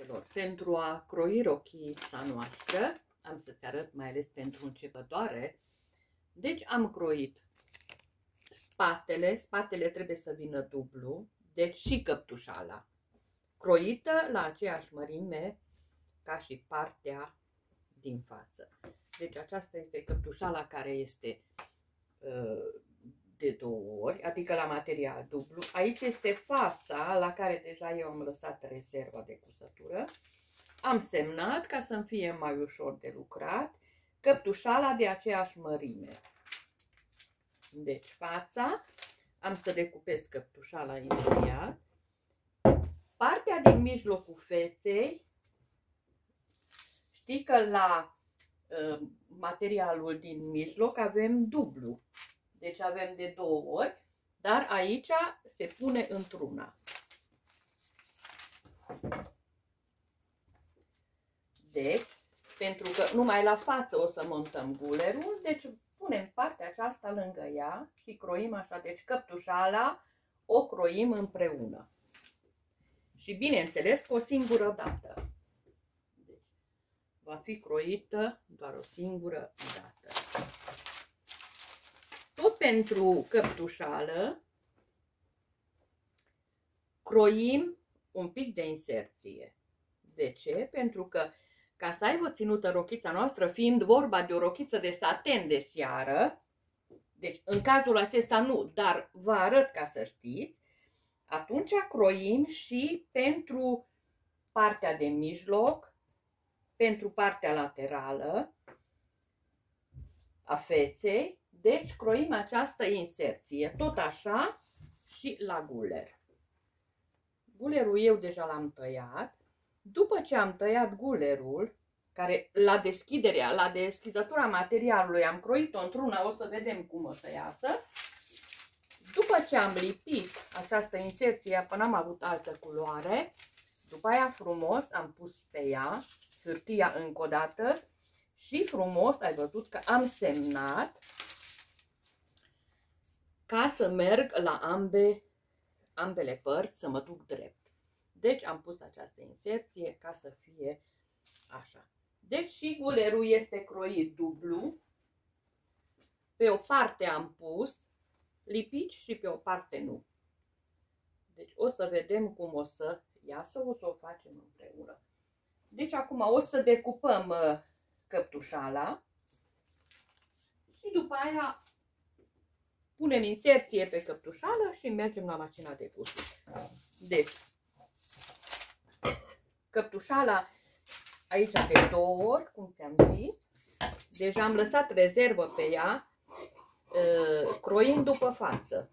dragilor, pentru a croi rochița noastră, am să-ți arăt mai ales pentru începătoare. Deci am croit spatele trebuie să vină dublu, deci și căptușala, croită la aceeași mărime ca și partea din față. Deci aceasta este căptușala care este de 2 ori, adică la material dublu. Aici este fața la care deja eu am lăsat rezerva de cusătură. Am semnat ca să-mi fie mai ușor de lucrat, căptușala de aceeași mărime. Deci fața, am să decupez căptușala imediat. Partea din mijlocul feței, știi că la materialul din mijloc avem dublu. Deci avem de 2 ori, dar aici se pune într-una. Deci, pentru că numai la față o să montăm gulerul, deci punem partea aceasta lângă ea și croim așa. Deci căptușala o croim împreună. Și bineînțeles cu o singură dată. Deci, va fi croită doar o singură dată. Tot pentru căptușală croim un pic de inserție. De ce? Pentru că ca să aibă ținută rochița noastră, fiind vorba de o rochiță de saten de seară, deci în cazul acesta nu, dar vă arăt ca să știți, atunci croim și pentru partea de mijloc, pentru partea laterală a feței, deci croim această inserție, tot așa și la guler. Gulerul eu deja l-am tăiat. După ce am tăiat gulerul, care la deschizătura materialului am croit-o într-una, o să vedem cum o să iasă. După ce am lipit această inserție, până am avut altă culoare, după aia frumos am pus pe ea hârtia încă o dată și frumos ai văzut că am semnat ca să merg la ambele părți, să mă duc drept. Deci am pus această inserție ca să fie așa. Deci și gulerul este croit dublu. Pe o parte am pus lipici și pe o parte nu. Deci o să vedem cum o să iasă, o să o facem împreună. Deci acum o să decupăm căptușala și după aia punem inserție pe căptușală și mergem la mașina de cusut. Deci căptușala aici de 2 ori, cum ți-am zis. Deja am lăsat rezervă pe ea, croind după față.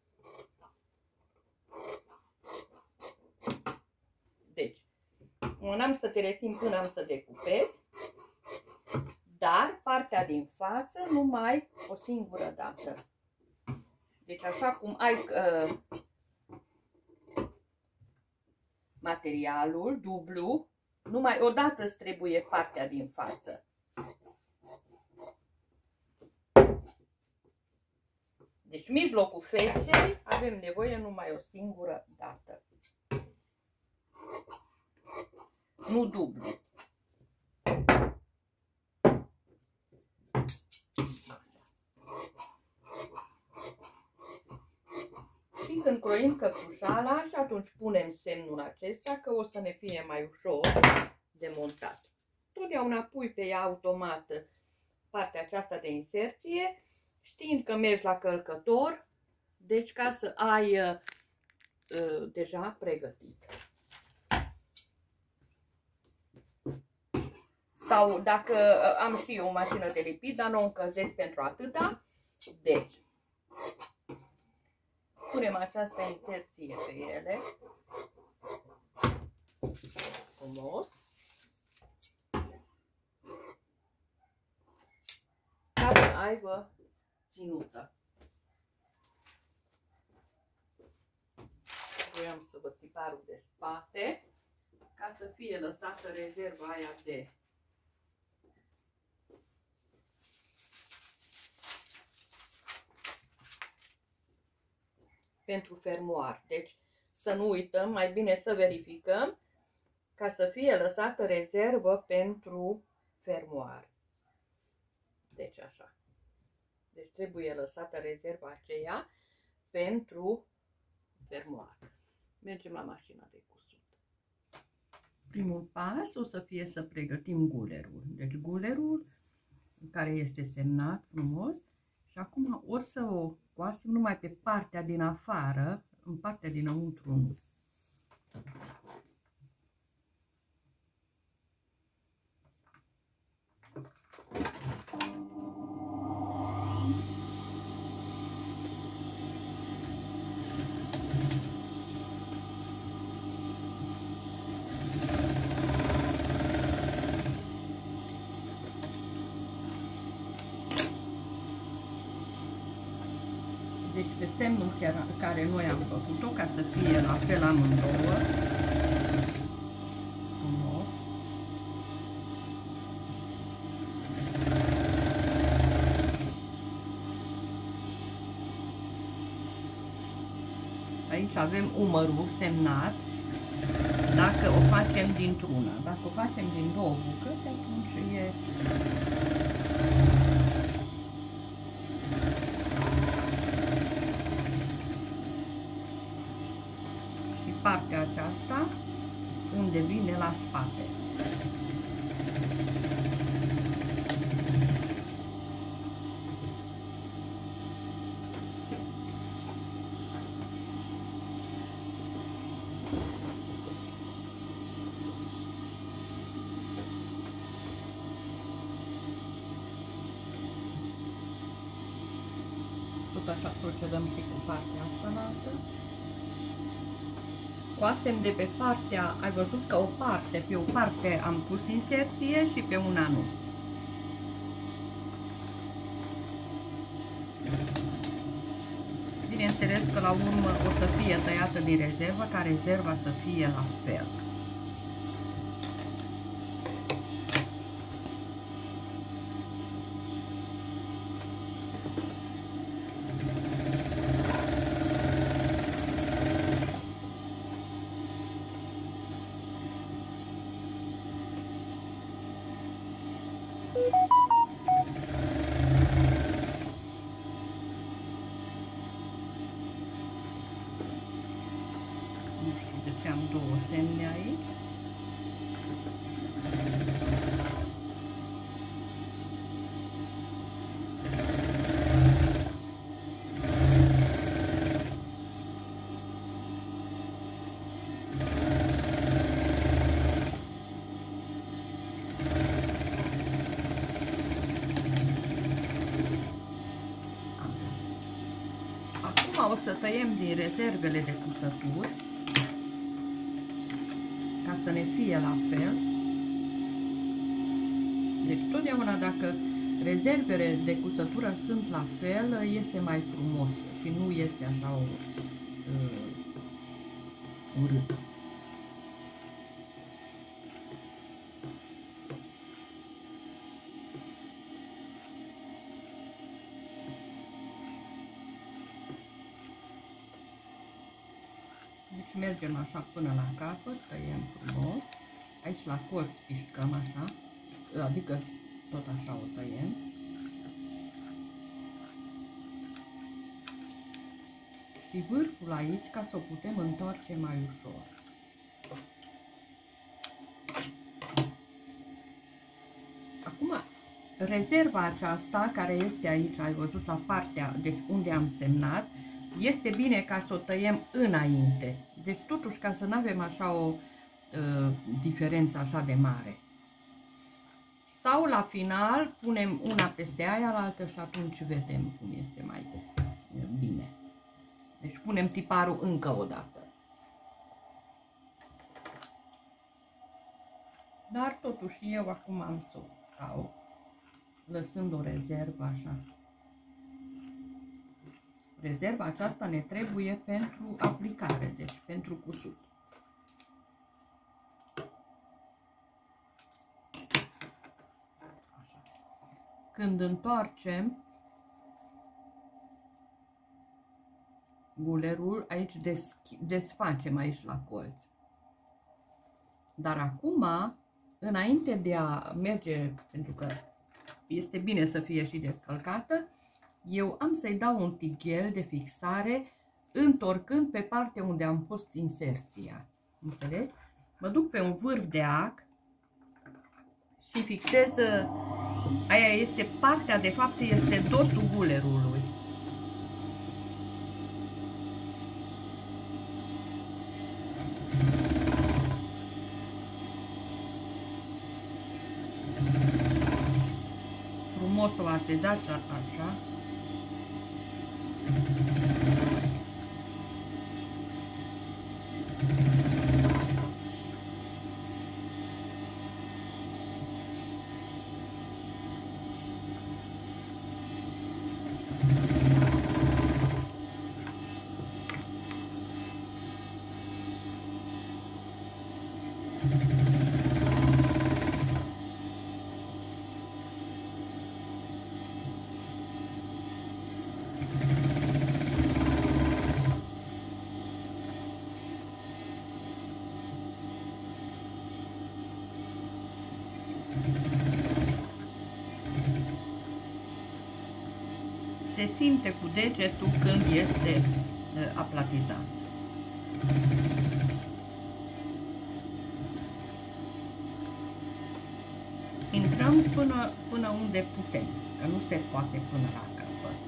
Deci, n-am să te rețin până am să decupez, dar partea din față numai o singură dată. Deci așa cum ai materialul dublu, numai o dată îți trebuie partea din față. Deci mijlocul feței avem nevoie numai o singură dată. Nu dublu. Și când croim căptușala și atunci punem semnul acesta că o să ne fie mai ușor de montat. Totdeauna pui pe ea automat partea aceasta de inserție, știind că mergi la călcător, deci ca să ai deja pregătit. Sau dacă am și eu o mașină de lipit, dar nu o încălzesc pentru atâta, deci punem această inserție pe ele, frumos, ca să aibă ținută. Voiam să văd tiparul de spate, ca să fie lăsată rezerva aia de pentru fermoar. Deci să nu uităm, mai bine să verificăm ca să fie lăsată rezervă pentru fermoar. Deci așa. Deci trebuie lăsată rezerva aceea pentru fermoar. Mergem la mașina de cusut. Primul pas o să fie să pregătim gulerul. Deci gulerul care este semnat frumos și acum o să o coasem numai pe partea din afară, în partea dinăuntru nu. Deci pe semnul care noi am făcut-o, ca să fie la fel amândouă, frumos. Aici avem umărul semnat, dacă o facem dintr-una. Dacă o facem din două bucăți, atunci e... partea aceasta unde vine la spate. Tot așa procedăm și cu partea asta la altă. Coasem de pe partea, ai văzut că pe o parte am pus inserție și pe una nu. Bineînțeles că la urmă o să fie tăiată din rezervă, ca rezerva să fie la fel. Nu știu de ce am două semne aici. Acum o să tăiem din rezervele de cusături ca să ne fie la fel. Deci totdeauna dacă rezervele de cusătură sunt la fel, iese mai frumos și nu este așa urât. Deci mergem așa până la capăt, tăiem frumos. Aici la colț pișcăm așa, adică tot așa o tăiem. Și vârful aici, ca să o putem întoarce mai ușor. Acum, rezerva aceasta care este aici, ai văzut la partea, deci unde am semnat, este bine ca să o tăiem înainte. Deci totuși ca să nu avem așa o diferență așa de mare. Sau la final punem una peste aia la altă și atunci vedem cum este mai bine. Deci punem tiparul încă o dată. Dar totuși eu acum am să o stau, lăsând o rezervă așa. Rezerva aceasta ne trebuie pentru aplicare, deci pentru cusut. Așa. Când întoarcem gulerul, aici desfacem aici la colț. Dar acum, înainte de a merge, pentru că este bine să fie și descălcată, eu am să-i dau un tighel de fixare întorcând pe partea unde am pus inserția. Înțelegi? Mă duc pe un vârf de ac și fixez, aia este partea, de fapt este dosul gulerului. Frumos o așezați așa. Se simte cu degetul când este aplatizat. Intrăm până unde putem, că nu se poate până la capăt.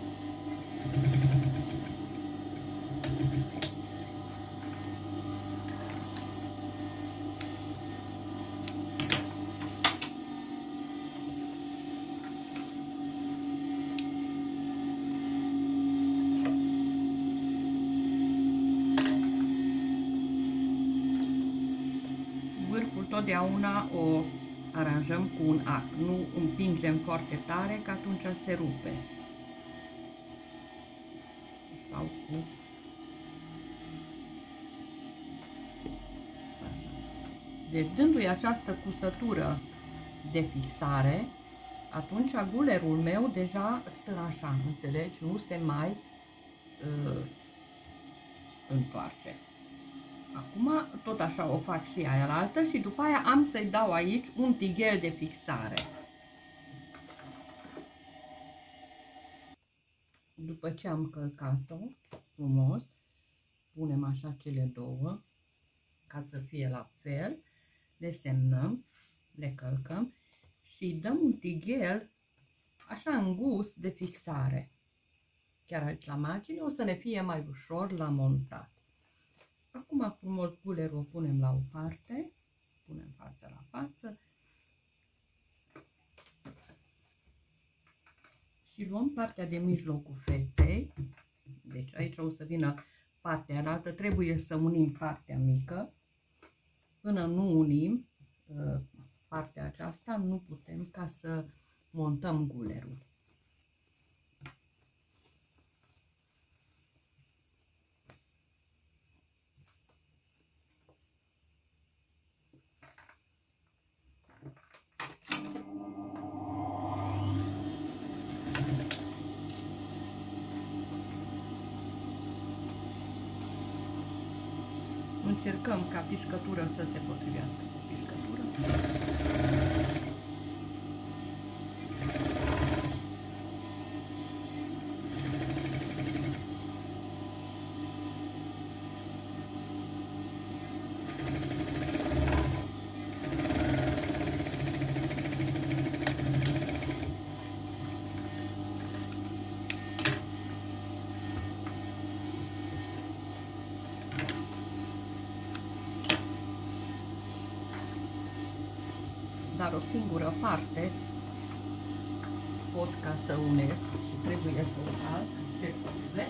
Totdeauna o aranjăm cu un ac, nu împingem foarte tare, că atunci se rupe. Sau cu... Deci dându-i această cusătură de fixare, atunci gulerul meu deja stă așa, înțelegi? Nu se mai întoarce. Acum tot așa o fac și aia la altă și după aia am să-i dau aici un tighel de fixare. După ce am călcat-o frumos, punem așa cele două ca să fie la fel, le semnăm, le călcăm și dăm un tighel așa îngust de fixare. Chiar aici la margine o să ne fie mai ușor la montat. Acum frumos gulerul o punem la o parte, punem față la față și luăm partea de mijlocul feței. Deci aici o să vină partea altă, trebuie să unim partea mică. Până nu unim partea aceasta, nu putem ca să montăm gulerul. Încercăm ca pișcătură să se potrivească cu pișcătură. Dar o singură parte pot ca să unesc și trebuie să o fac ce scuze.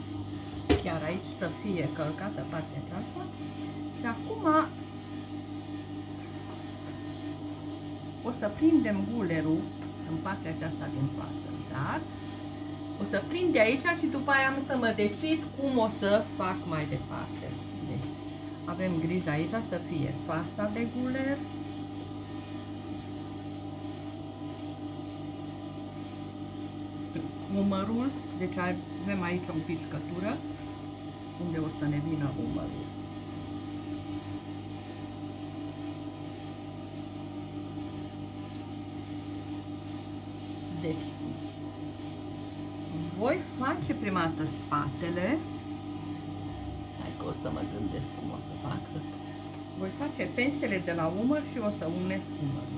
Chiar aici să fie călcată partea aceasta și acum o să prindem gulerul în partea aceasta din față, dar o să prind de aici și după aia am să mă decid cum o să fac mai departe. Deci, avem grijă aici să fie fața de guler, umărul, deci avem aici o piscătură unde o să ne vină umărul. Deci, voi face prima dată spatele. Hai că o să mă gândesc cum o să fac. Voi face pensele de la umăr și o să unesc umărul.